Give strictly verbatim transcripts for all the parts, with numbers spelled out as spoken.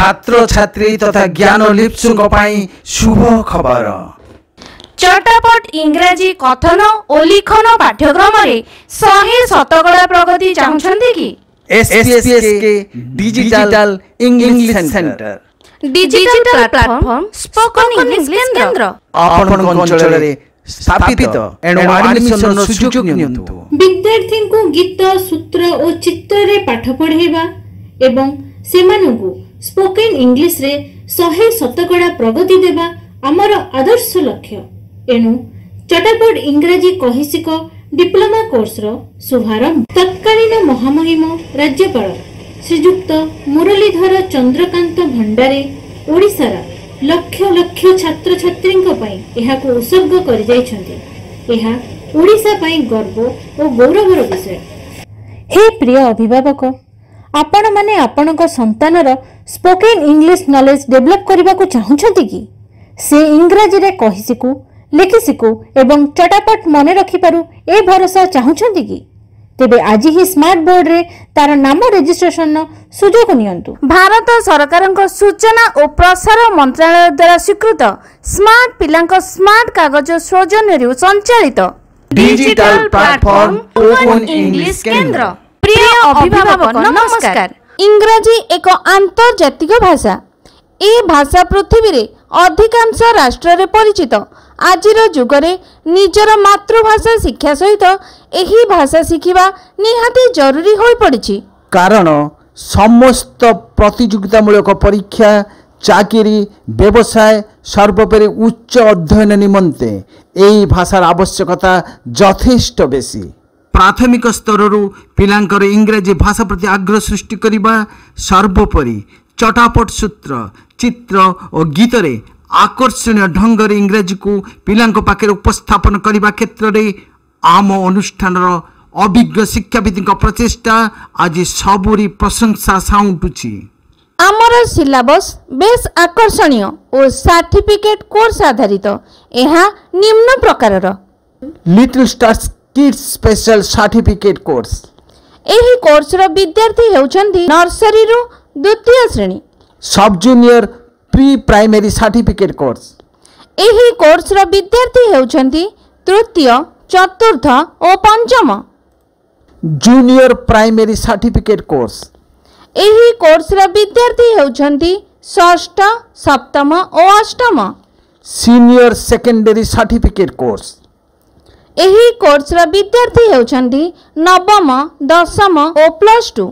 छात्र छात्री तथा ज्ञान लिप्सुक पई शुभ खबर। चटापट इंग्राजी कथन और लिखन पाठ्यक्रम रे सौ शतकड़ा प्रगति चाहछन्ती कि एसपीएस के digital English centre digital platform spoken English केंद्र आपन अंचल रे स्थापित एणु एडमिशन सुयोग नियंतु। विद्यार्थी को गीत सूत्र और चित्र रे पाठ पढ़ेबा एवं सेमानकु स्पोकन इंग्लिश रे सौ शतकड़ा प्रगति देबा आमर आदर्श लक्ष्य। एणु चटापट इंग्राजी कहिसिक डिप्लोमा कोर्स रो शुभारंभ तत्कालीन महामहिम राज्यपाल श्रीयुक्त मुरलीधर चंद्रकांत भंडारे ओडिशार लक्ष लक्ष छात्र छात्री को उत्सर्ग कर ओडिशा पई गर्व और गौरवर विषय। हे प्रिय अभिभावक, आपण माने आपणक संतानर स्पोकन इंग्लिश नॉलेज डेवलप करने को चाहूछंती कि से इंग्राजी रे कहि सिकु लिखि सिकु एवं चटापट मने रखि पारु ए भरोसा चाहूछंती कि तेबे आज ही स्मार्ट बोर्ड रे तार नाम रजिस्ट्रेशन सुजोग नियंतु। भारत सरकार सूचना और प्रसार मंत्रालय द्वारा स्वीकृत स्मार्ट पिलांक स्मार्ट कागज सौजन्य संचालित डिजिटल प्लेटफॉर्म ओपन इंग्लिश केंद्र। प्रिय अभिभावक नमस्कार। इंग्राजी एक आंतर्जातिक भाषा। ए भाषा पृथ्वी रे अधिकांश राष्ट्र रे परिचित। आजिर जुगरे निजर मातृभाषा शिक्षा सहित एही भाषा शिखिबा निहाती जरूरी होई पड़िछि। कारण समस्त प्रतियोगितामूलक परीक्षा चाकरी व्यवसाय सर्वोपरि उच्च अध्ययन निमंते एही भाषार आवश्यकता यथेष्ट बेसी। प्राथमिक स्तररू पिलांकर इंग्राजी भाषा प्रति आग्रह सृष्टि करिबा सर्वोपरि चटापट सूत्र चित्र और गीत रे आकर्षणीय ढंग रे इंग्राजी को पिलांक पाखे उपस्थापन करने क्षेत्र में आम अनुष्ठान अभिज्ञ शिक्षाविद प्रचेषा आज सबुरी प्रशंसा साउंटुछि। आमर सिलेबस बेस आकर्षणीय और सर्टिफिकेट कोर्स आधारित। यह निम्न प्रकार little stars kids special certificate course. एही कोर्स रो विद्यार्थी हेउछन्ती नर्सरी रु द्वितीय श्रेणी sub junior pre primary certificate course. एही कोर्स रो विद्यार्थी हेउछन्ती तृतीय चतुर्थ और पंचम जूनियर प्राइमरी सर्टिफिकेट कोर्स। एही कोर्स रो विद्यार्थी हेउछन्ती षष्ठ सप्तम और अष्टम सीनियर सेकेंडरी सर्टिफिकेट कोर्स। एही कोर्स रो विद्यार्थी हेउछन्ती नवम दशम और plus two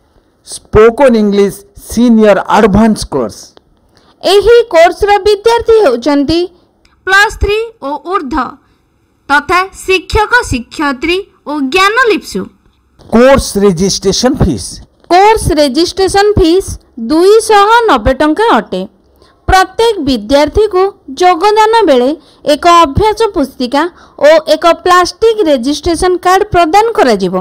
spoken English senior advance course. एही कोर्स रो विद्यार्थी हेउछन्ती प्लस थ्री और ऊर्ध्व तथा शिक्षक शिक्षयित्री और ज्ञान लिप्सु। Course registration fees course registration fees दुई सौ नब्बे टंका अटे। प्रत्येक विद्यार्थी को योगदान बेले एक अभ्यास पुस्तिका और एक प्लास्टिक रजिस्ट्रेशन कार्ड प्रदान करा जिवो।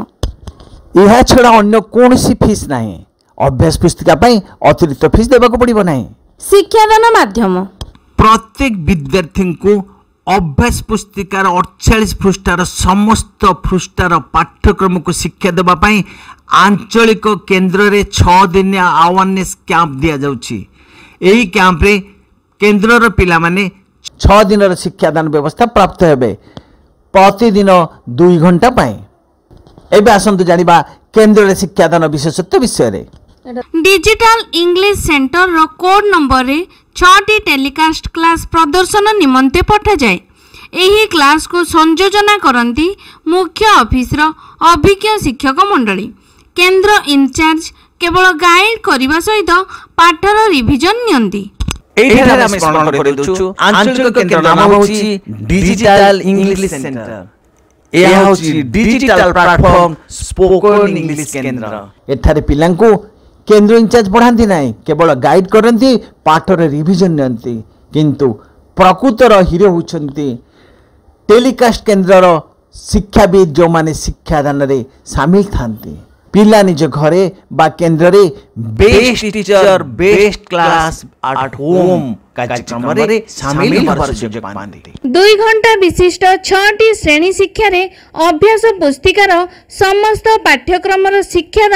यह छड़ा अन्य कोनोसी फीस नहीं। अभ्यास पुस्तिका पई अतिरिक्त फीस देबा को पड़िबो नहीं। शिक्षादान माध्यम प्रत्येक विद्यार्थी को अभ्यास पुस्तिकार अड़तालीस पृष्ठार समस्त पृष्ठार पाठ्यक्रम को शिक्षा देबा पई आंचलिक केन्द्र रे छह दिनिया अवेयरनेस कैंप दिया जाउछि। एही कैंप रे केन्द्रर पिला माने छह दिन शिक्षादान व्यवस्था प्राप्त हेबे प्रतिदिन दुई घंटा पाए। एबे आसंतु जानिबा केन्द्र शिक्षादान विशेषत्व विषय रे। डिजिटल इंग्लिश सेंटर रो कोड नंबर रे छटी टेलीकास्ट क्लास प्रदर्शन निमंते पठा जाए। एही क्लास को संयोजना करंती मुख्य ऑफिस रो अभिज्ञ शिक्षक मंडली। केंद्र इंचार्ज केवल गाइड करिबा सहित पाठर रिवीजन नियंती। एठारे हम स्मरण करि दउछु आंचलिक केंद्र नाम होछि डिजिटल इंग्लिश सेंटर। एहा होछि डिजिटल प्लेटफॉर्म स्पोकन इंग्लिश केंद्र। एठारे पिलांको केंद्र इंचार्ज पढ़ाती नहीं, केवल गाइड करती पाठर रिवीजन नियंती। किंतु प्रकृतर हिरो होउछंती टेलीकास्ट केंद्रर शिक्षाविद जो माने शिक्षादान रे शामिल थांती। पिला निज घरे बा केंद्र रे best teacher best class at home कार्यक्रम रे शामिल होबार सुयोग पांती। दुई घंटा विशिष्ट छटी श्रेणी शिक्षा रे अभ्यास पुस्तिकार समस्त पाठ्यक्रम शिक्षादान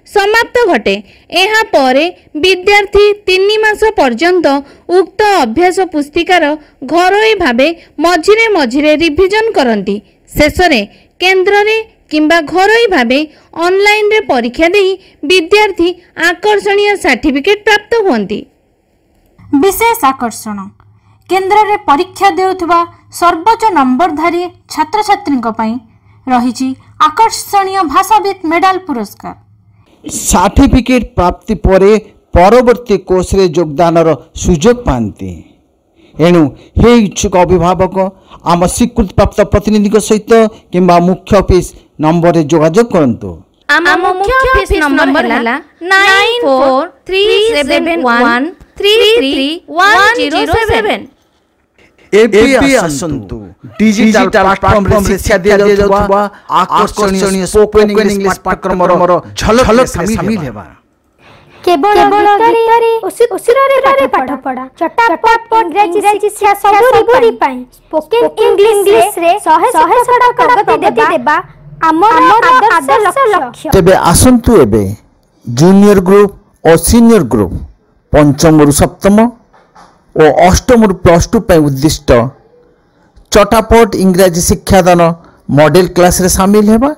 समाप्त घटे। एहा परे विद्यार्थी तीन मास पर्यंत उक्त अभ्यास पुस्तिकार घरोई भावे मझिरे मझिरे रिविजन करती। शेषरे केन्द्र रे किंबा घरोई भावे ऑनलाइन रे परीक्षा देई विद्यार्थी आकर्षणीय सर्टिफिकेट प्राप्त हुअंती। विशेष आकर्षण केन्द्र रे परीक्षा देउथबा सर्वोच्च नंबरधारी छात्र छात्री रही आकर्षणीय भाषाविद मेडल पुरस्कार। सर्टिफिकेट प्राप्ति परे परवर्ती कोर्स रे योगदान सुजोग पाती। एणु हे इच्छुक अभिभावक आम स्वीकृति प्राप्त प्रतिनिधि सहित किंबा मुख्य ऑफिस नंबर रे जोगाजोग करंतु। आम मुख्य ऑफिस नंबर हला nine four three seven one three three one zero seven. एबी आसंतु डिजिटल प्लेटफॉर्म रे शिक्षा दिया जाउथबा आकर्षणीय स्पोकन इंग्लिश पाठ्यक्रम रो झलक शामिल हेबा। केवल गीतरे उसिरारे पाठ पढ़ा चटापट इंग्रजी शिक्षा सबरी पाई स्पोकन इंग्लिश रे सौ सौ प्रगति देबा हमर आदर्श लक्ष्य। तेबे आसंतु एबे जूनियर ग्रुप और सीनियर ग्रुप पंचम रु सप्तम और अष्टम रु प्लस टू पर उद्दिष्ट चटापट इंग्रजी शिक्षादान मॉडल क्लास रे शामिल हेबा।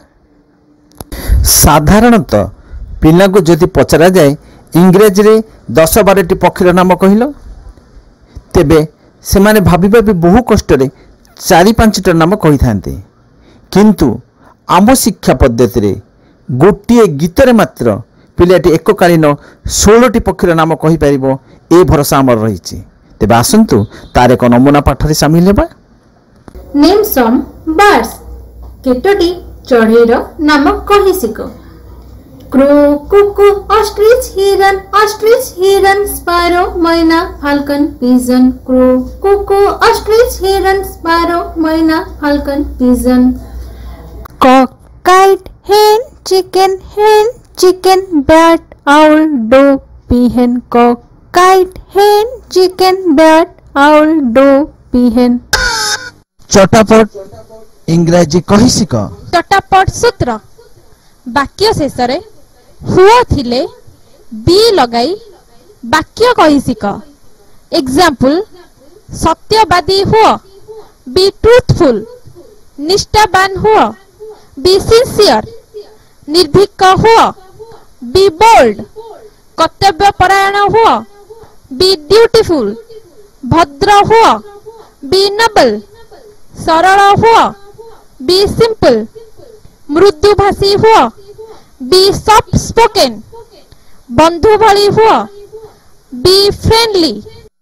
साधारणतः पिला को जदि पचरा जाए इंग्रेजी रे दस बारटी पक्षीर नाम कहल तेबे से माने भाभी भाभी बहु कष्ट चारि पांचटा नाम कही थांते। किंतु आम शिक्षा पद्धति रे गोटे गीतरे मात्र पिलाटी एककालीन षोलटी पक्षीर नाम कही पारिबो ए भरोसा आमर रही। तेबे आसंतु तार एक नमूना पाठ रे शामिल हेबा। नेम सम बर्ड्स केतोटी चढ़ेईर नाम कहि सिक। क्रो कुकु ऑस्ट्रिच हिरन ऑस्ट्रिच हिरन स्पैरो मैना falcon pigeon. Crow cuckoo ostrich हिरन स्पैरो मैना falcon pigeon. Cock kite hen chicken hen chicken bat owl doe peahen। Cock kite hen chicken bat owl doe peahen। चटापट इंग्रजी कहि सिक। चटापट सूत्र वाक्य शेष रे हुआ थिले बी लगाई वाक्य कहि सिक। एग्जांपल सत्यवादी हुआ बी ट्रूथफुल। निष्ठावान हुआ बी सिंसियर। निर्भीक हुआ बी बोल्ड। कर्तव्य परायण हुआ बी ड्यूटीफुल। भद्र हुआ बी नबल। सरल हुआ बी सिंपल। मृदुभाषी हुआ बी सॉफ्ट स्पोकन। बंधु भली हुआ बी फ्रेंडली।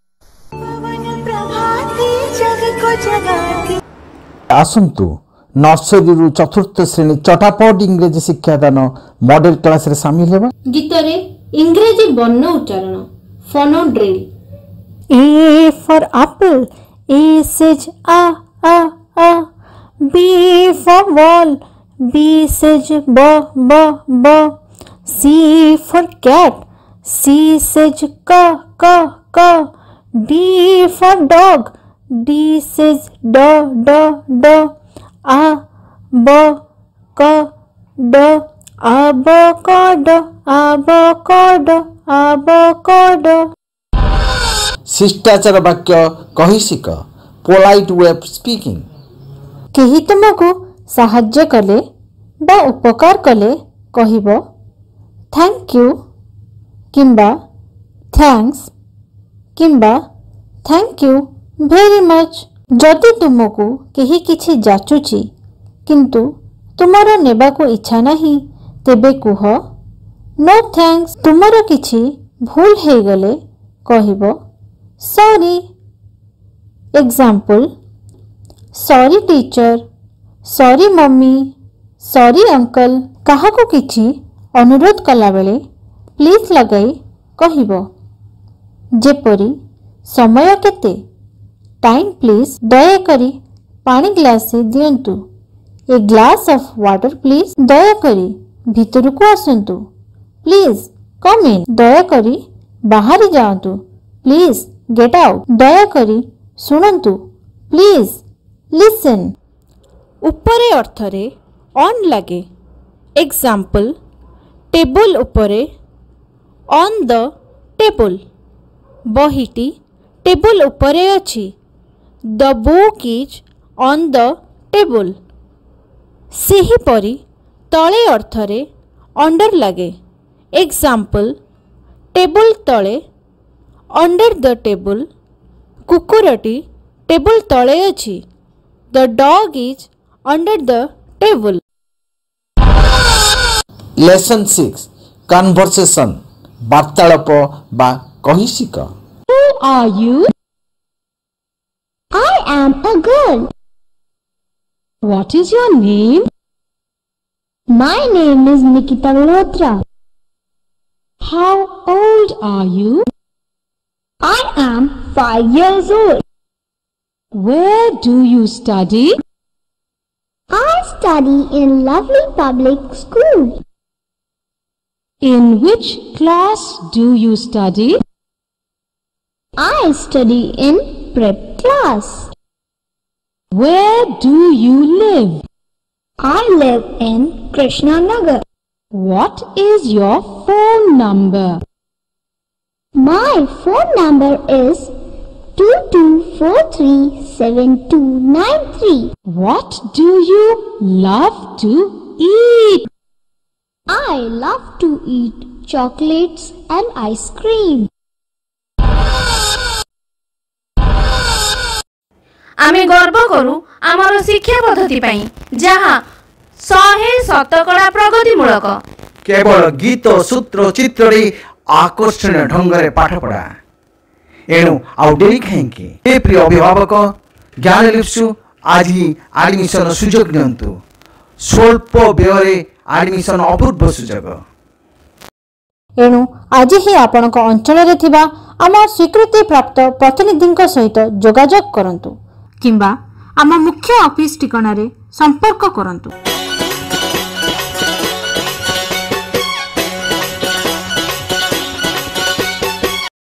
आसंतु नर्सरी रु चतुर्थ श्रेणी चटापट इंग्रजी शिक्षादान मॉडल क्लास रे शामिल हेबा। गीतरे इंग्रजी वर्ण उच्चारण phono drill. A for apple, A says a a a. B for ball, B says b b b. C for cat, C says k k k. D for dog, D says d d d. A b k d. Avocado, avocado, avocado। शिष्टाचार वाक्य कहि सिक। Polite way of speaking. केही तुमको साहाय्य कले बा उपकार कले कहिबो थैंक यू किंबा थैंक्स किंबा थैंक यू वेरी मच। जदि तुमको केही किछि जाचुची किंतु तुमरो नेबाको इच्छा नहीं तेबे कुह नो थैंक्स। तुमरो किछि भूल हे गले कहिबो sorry. Example sorry teacher, sorry mummy, sorry uncle. काहाको किछि अनुरोध कला बेले प्लीज लगाई कहिबो जेपरी समय केते टाइम प्लीज। दया करी पानी ग्लास से दियंतु। A glass of water please. दया करी भीतर को आसंतु। प्लीज कम इन। दया करी बाहर जाओतु। Please get out. दया करी सुनंतु। Please listen. उपरे अर्थ रे ऑन लगे। एग्जाम्पल टेबल उपरे ऑन द टेबल बहीटी टेबल उपरे अछि the book is on the table सेही परी तले अर्थरे अंडर लगे एग्जाम्पल टेबल तले अंडर द टेबल कुकुरटी टेबल तले अछि the dog is under the table. Lesson six conversation वार्तालाप बा कहिसिक। Who are you? I am a girl. What is your name? My name is Nikita Malhotra. How old are you? I am five years old. Where do you study? I study in Lovely Public School. In which class do you study? I study in prep class. Where do you live? I live in Krishna Nagar. What is your phone number? My phone number is two two four three seven two nine three. What do you love to eat? I love to eat chocolates and ice cream. आमे गर्व करू आमर शिक्षा पद्धति पाई जहाँ शहे शतकड़ा प्रगतिमूलक केवल गीत सूत्र चित्र आकर्षणीय ढंग से पाठ पढ़ा एणु आउ डेरी कहीं हे प्रिय अभिभावक ज्ञान लिप्सु आज ही एडमिशन सुजोग नियंतु स्वल्प व्यय एडमिशन अपूर्व सुजोग एणु आज ही आपण अंचल रे थिबा आम स्वीकृति प्राप्त प्रतिनिधि सहित जोगाजोग करंतु किंबा आम मुख्य ऑफिस ठिकाना रे संपर्क करंतु।